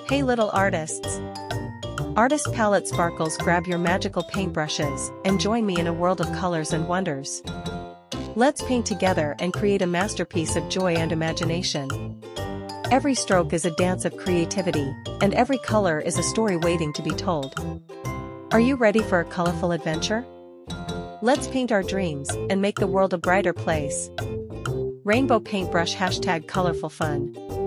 Hey little artists! Artist palette sparkles, grab your magical paintbrushes and join me in a world of colors and wonders. Let's paint together and create a masterpiece of joy and imagination. Every stroke is a dance of creativity, and every color is a story waiting to be told. Are you ready for a colorful adventure? Let's paint our dreams and make the world a brighter place. Rainbow paintbrush #colorful fun.